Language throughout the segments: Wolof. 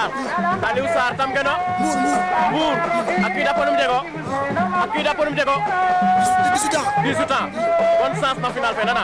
Aliou Sarr tam geno Mbour ak kii daponum jego 18 ans bonne chance na final fe nana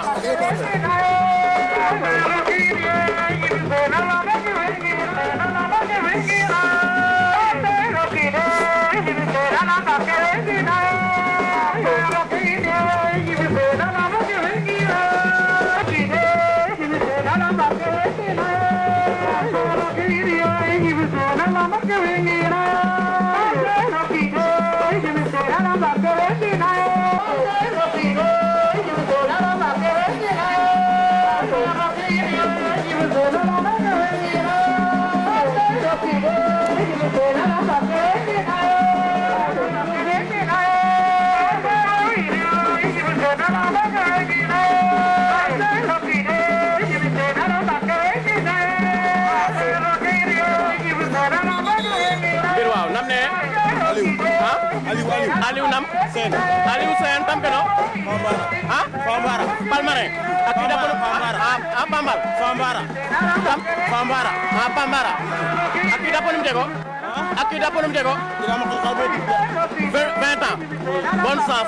Aliou nam Aliou Sène tam keno Famara Palmarin ak ki dafa Pambal Famara ak ki dafa num jego 20 ans bonne chance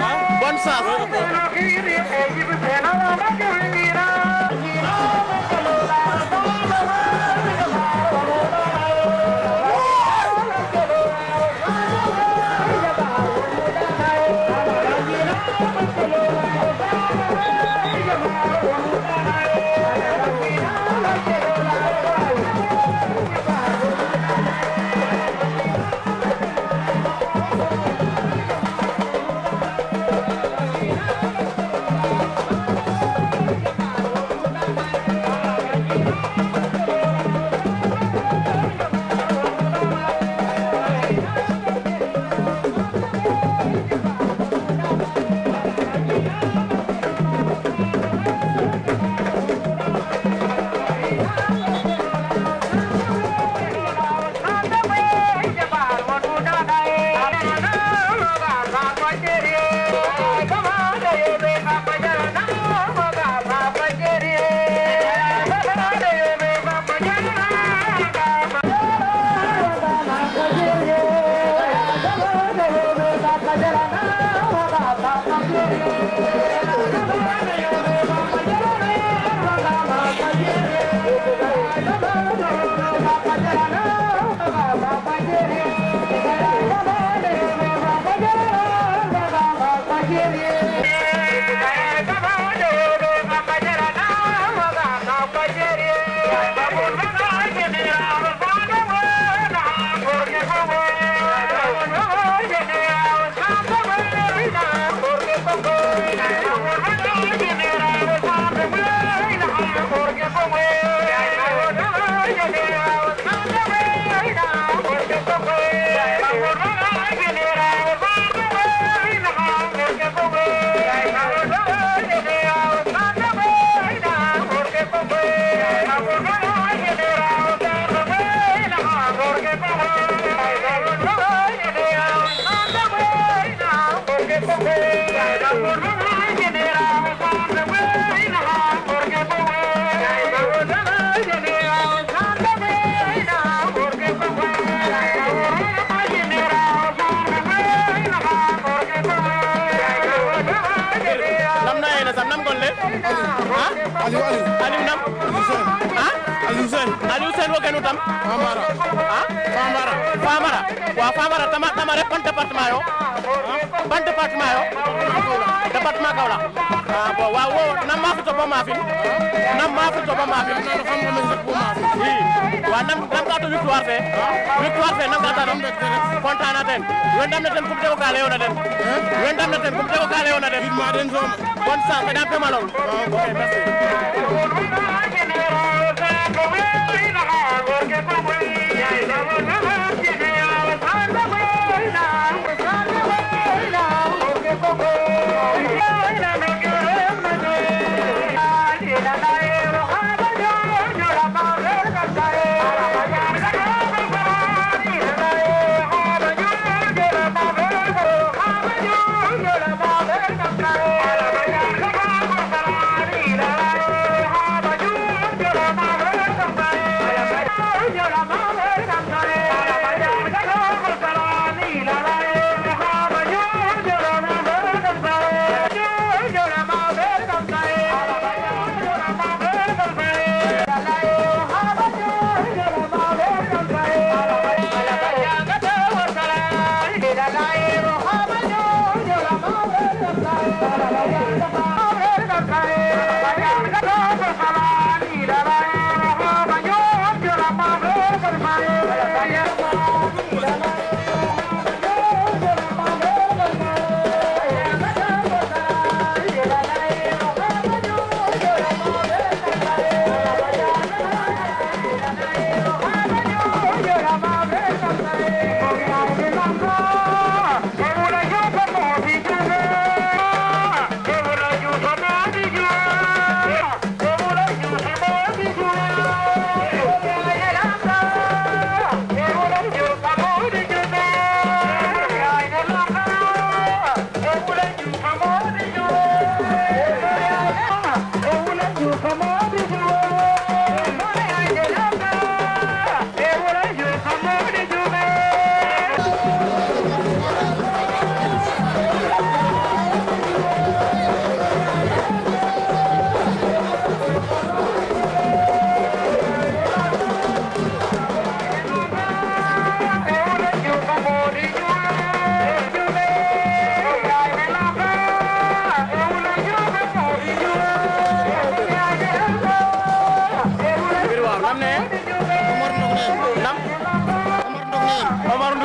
Aliou Sène wo genu tam Famara tama ref ban département yo département Kaolack bon waaw wo nam mafu to bo mafin wa nam ka to victoire fe nam ka ta dom kontaan na ten wendam na ten kum tego ka leona den ma den zone bonne chance da pe malol ok merci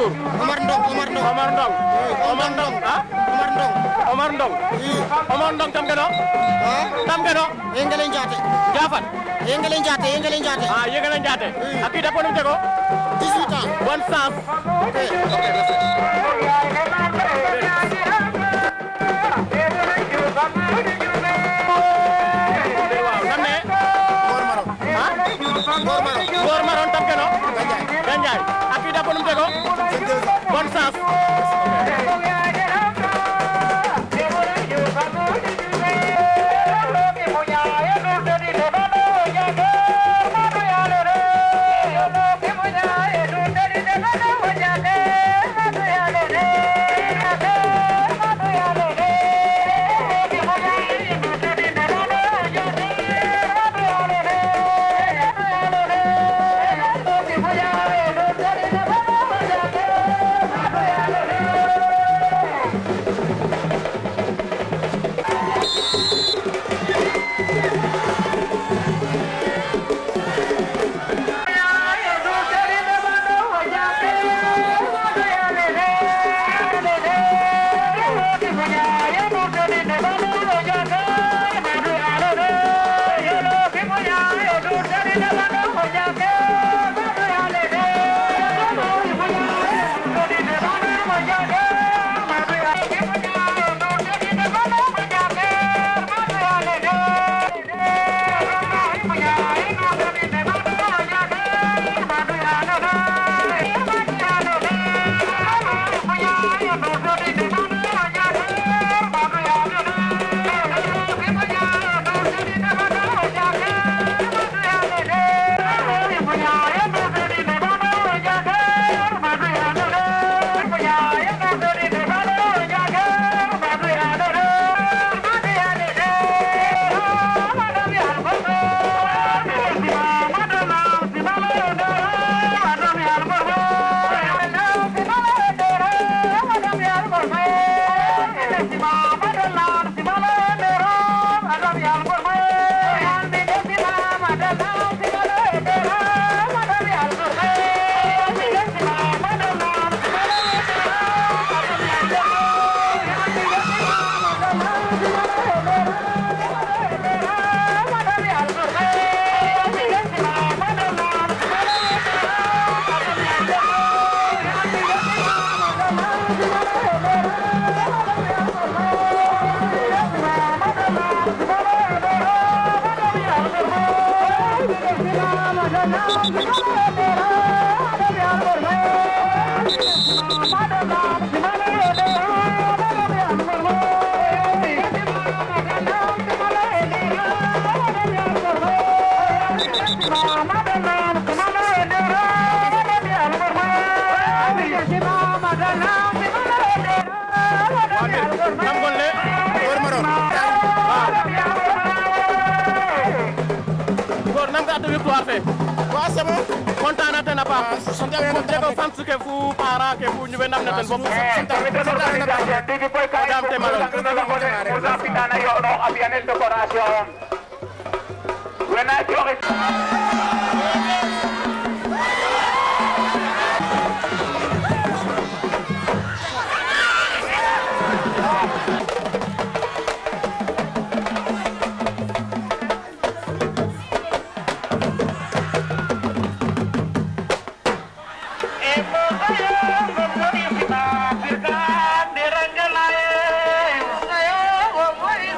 tur Omar Ndong Omar Ndong ah Omar Ndong Omar Ndong tam keno Yengele Njate Jafat Yengele Njate ah Yengele Njate akida ko num tego 18 ans bonne chance ok Gor Maron tam keno Ganjay akida ko num tego bonne chance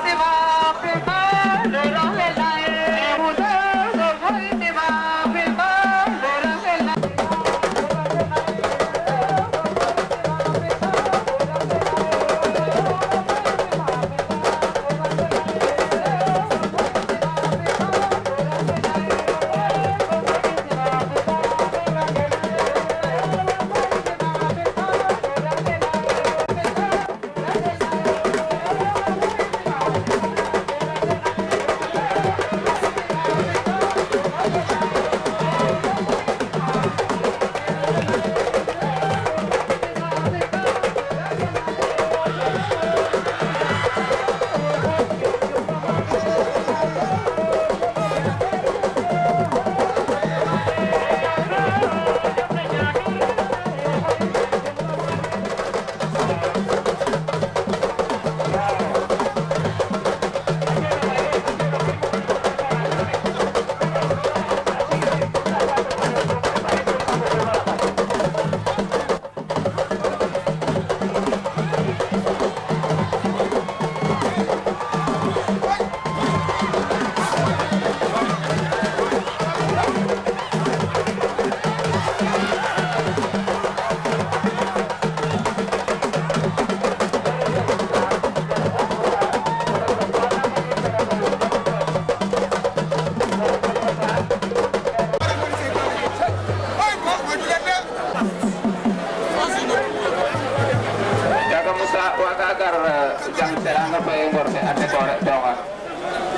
Bye. waga gar jang teranga faye ngor fe ate ko rek toxa